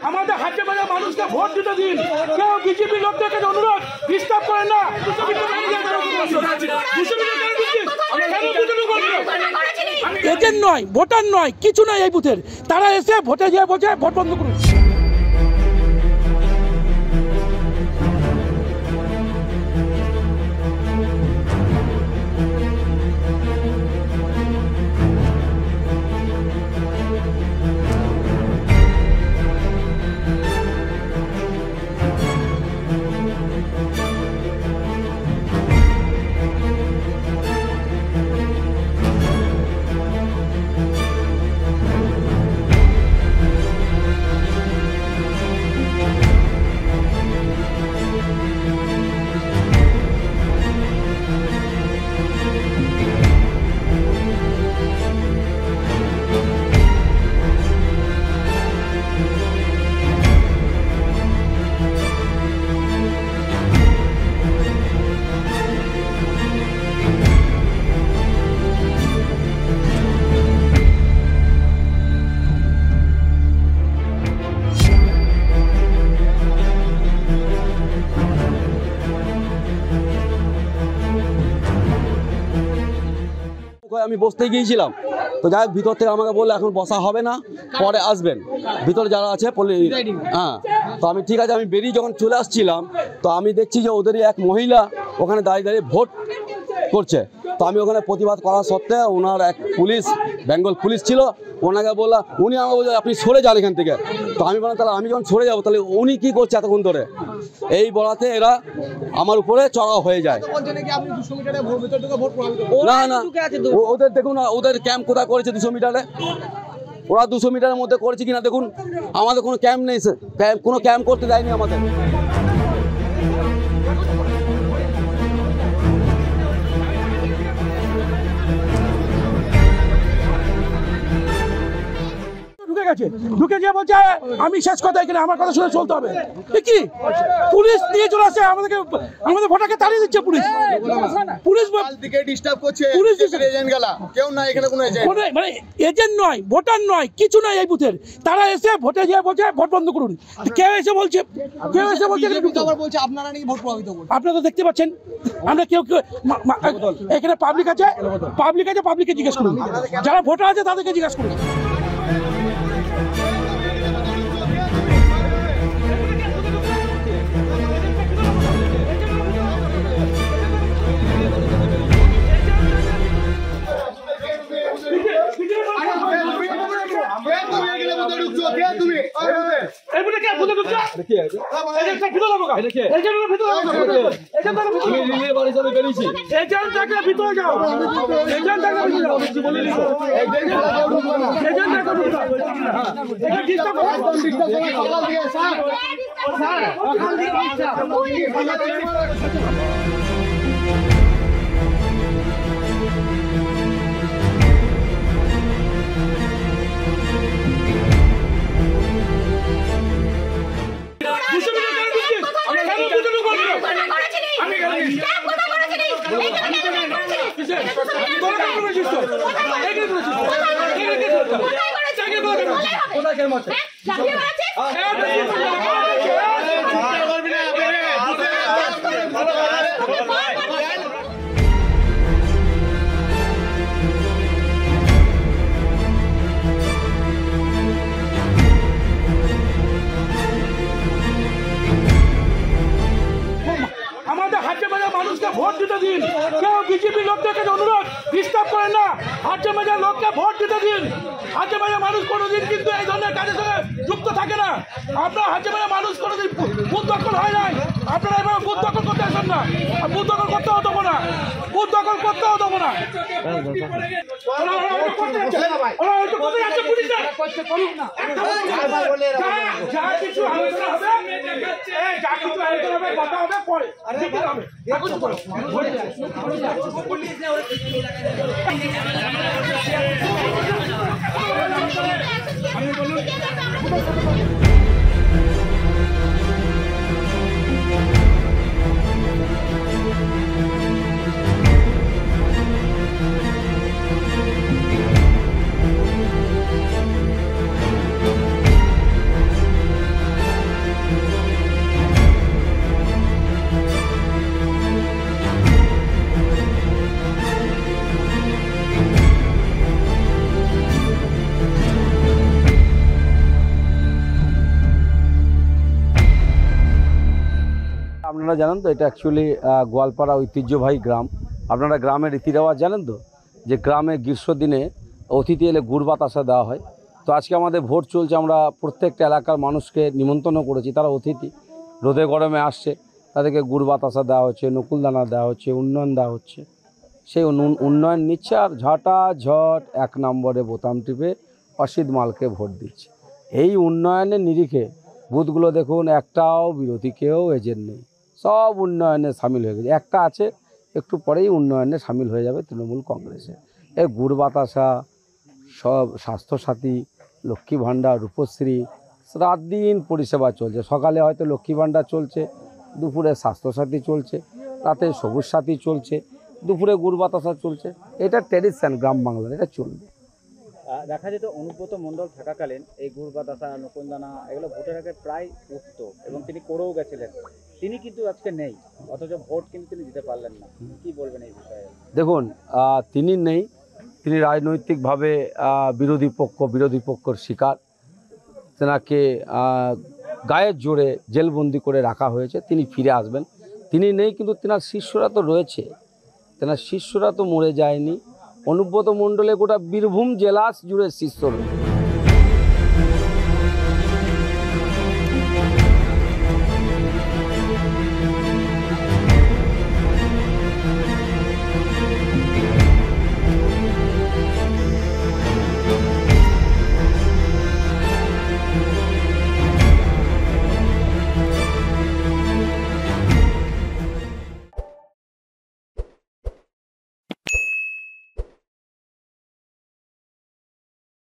আমাদের হাতে বাজা মানুষকে ভোট দিতে দিন। কেউ বিজেপি লোকদেরকে অনুরোধ ডিস্টার্ব করেন না। এজেন্ট নয়, ভোটার নয়, কিছু নয় এই বুথের। তারা এসে ভোটে গিয়ে বলছে ভোট বন্ধ করুন। আমি বসতে গিয়েছিলাম, তো যাই হোক ভিতর থেকে আমাকে বললো এখন বসা হবে না, পরে আসবেন ভিতরে যারা আছে। হ্যাঁ, তো আমি ঠিক আছে, আমি বেরিয়ে যখন চলে আসছিলাম তো আমি দেখছি যে ওদেরই এক মহিলা ওখানে দাঁড়িয়ে দাঁড়িয়ে ভোট করছে। তো আমি ওখানে প্রতিবাদ করা সত্ত্বেও ওনার এক পুলিশ, বেঙ্গল পুলিশ ছিল, ওনাকে বললাম, উনি আমাকে বলছে আপনি সরে যান এখান থেকে। তো আমি বললাম তাহলে আমি যখন সরে যাবো তাহলে উনি কি করছে এতক্ষণ ধরে, এই বলাতে এরা আমার উপরে চড়াও হয়ে যায়। না না, ওদের দেখুন ওদের ক্যাম্প কোথায় করেছে 200 মিটারে, ওরা 200 মিটারের মধ্যে করেছে কিনা দেখুন। আমাদের কোনো ক্যাম্প নেই, কোনো ক্যাম্প করতে দেয়নি আমাদের। ঢুকে গিয়ে বলছে আমি শেষ কথা এখানে, আমার কথা শুনে চলতে হবে। কি পুলিশ নিয়ে চলে আসে আমাদেরকে, আমাদের ভোটারকে তাড়িয়ে দিচ্ছে পুলিশ। পুলিশ দিকে ডিস্টার্ব করছে, পুলিশ এজেন্ট গেলা কেউ না এখানে, কোনো এজেন্ট মানে এজেন্ট নয়, ভোটার নয়, কিছু নয় এই বুথের। তারা এসে ভোটে গিয়ে বলছে ভোট বন্ধ করুন। কেউ এসে বলছে বলছে আপনারা নাকি ভোট প্রভাবিত করছেন। আপনারা তো দেখতে পাচ্ছেন, আমরা কেউ এখানে পাবলিক আছে, পাবলিককে জিজ্ঞেস করুন, যারা ভোটার আছে তাদেরকে জিজ্ঞেস করুন। আমাদের হাতে বাজা মানুষকে ভোট দিতে দিন। কেউ বিজেপি লোকদেরকে অনুরোধ ডিস্টার্ব করেন না। হাতে বাজা লোককে ভোট দিতে দিন। হাতে বাজা মানুষ কোনোদিন কিন্তু এই ধরনের কাজের সঙ্গে যুক্ত থাকে না। আপনার হাতে বাজা মানুষ কোনোদিন বুথ দখল হয় নাই। আপনারা এবার বুথ দখল করতে আসেন না, বুথ দখল করতেও দেবো না, বুথ দখল করতেও দেবো না। যা কিছু আলোচনা হবে, কথা হবে পরে। আপনারা জানেন তো এটা অ্যাকচুয়ালি গোয়ালপাড়া ঐতিহ্যবাহী গ্রাম। আপনারা গ্রামের রীতি রেওয়াজ জানেন তো, যে গ্রামে গ্রীষ্ম দিনে অতিথি এলে গুড় বাতাসা দেওয়া হয়। তো আজকে আমাদের ভোট চলছে, আমরা প্রত্যেকটা এলাকার মানুষকে নিমন্ত্রণ করেছি, তারা অতিথি রোদে গরমে আসছে, তাদেরকে গুড় বাতাসা দেওয়া হচ্ছে, নকুলদানা দেওয়া হচ্ছে, উন্নয়ন দেওয়া হচ্ছে। সেই উন্নয়ন নিচ্ছে আর ঝট 1 নম্বরে বোতাম টিপে অসিত মালকে ভোট দিচ্ছে। এই উন্নয়নের নিরিখে বুথগুলো দেখুন, একটাও বিরোধী কেউ এজেন্ট নেই, সব উন্নয়নে সামিল হয়ে গেছে। একটা আছে, একটু পরেই উন্নয়নে সামিল হয়ে যাবে তৃণমূল কংগ্রেসে। এই গুড় বাতাসা, সব স্বাস্থ্যসাথী, লক্ষ্মী ভাণ্ডার, রূপশ্রী, রাত দিন পরিষেবা চলছে। সকালে হয়তো লক্ষ্মী ভাণ্ডার চলছে, দুপুরে স্বাস্থ্যসাথী চলছে, রাতে সবুজ সাথী চলছে, দুপুরে গুড় বাতাসা চলছে। এটা ট্র্যাডিশন গ্রাম বাংলার, এটা চলবে। দেখা যেত অনুব্রত মণ্ডল থাকাকালীন এই গুড় বাতাসা, নকুলদানা এগুলো ভোটের আগে প্রায় উঠত এবং তিনি করেও গেছিলেন। তিনি কিন্তু আজকে নেই, অথচ ভোট কিন্তু তিনি দিতে পারলেন না। কি বলবেন এই বিষয়ে? দেখুন, তিনি নেই, তিনি রাজনৈতিকভাবে বিরোধী পক্ষর শিকার। তেনাকে গায়ের জোরে জেলবন্দি করে রাখা হয়েছে, তিনি ফিরে আসবেন। তিনি নেই, কিন্তু তেনার শিষ্যরা তো রয়েছে, তেনার শিষ্যরা তো মরে যায়নি। অনুব্রত মণ্ডলে গোটা বীরভূম জেলা জুড়ে শিষ্য রয়েছে।